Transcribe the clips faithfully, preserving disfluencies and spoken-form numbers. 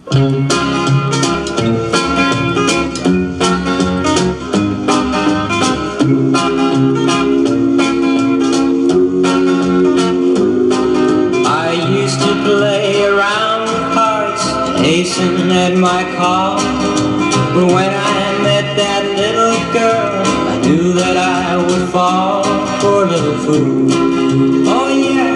Play around with hearts, hasten at my call. But when I met that little girl, I knew that I would fall. Poor little fool. Oh yeah,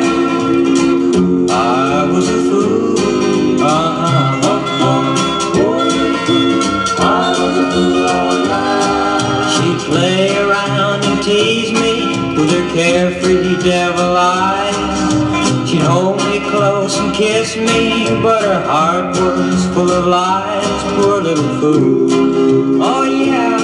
I was a fool. Uh-huh. Oh, oh. Poor little fool. I was a fool, oh yeah. She'd play around and tease me with her carefree devil eyes. She'd hold me close and kiss me, but her heart was full of lies. Poor little fool. Oh yeah,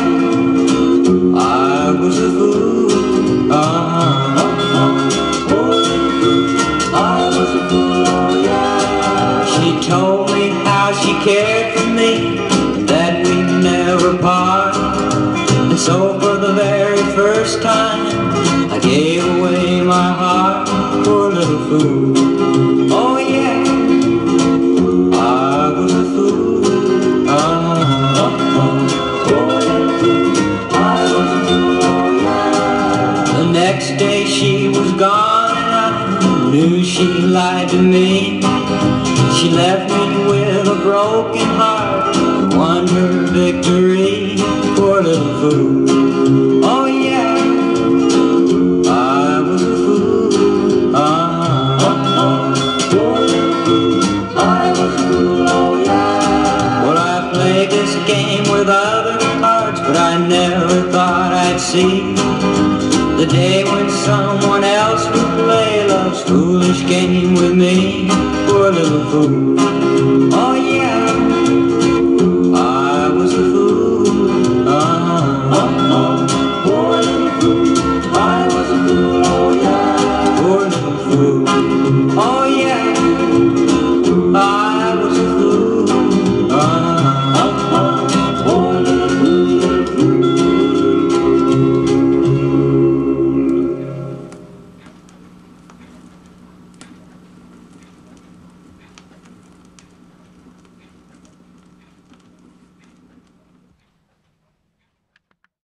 I was a fool. Uh-huh. Poor little fool. I was a fool, oh yeah. She told me how she cared for me, that we'd never part. And so for the very first time, I gave away my heart. Poor little fool. Oh yeah, I was a fool. Uh-huh. Poor little fool. I was a fool, oh yeah. The next day she was gone and I knew she lied to me. She left me with a broken heart, won her victory. Poor little fool. Oh yeah, I was a fool. Uh-huh. Poor little fool. I was a fool, oh yeah. Well, I played this game with other hearts, but I never thought I'd see the day when someone else would play love's foolish game with me. Poor little fool.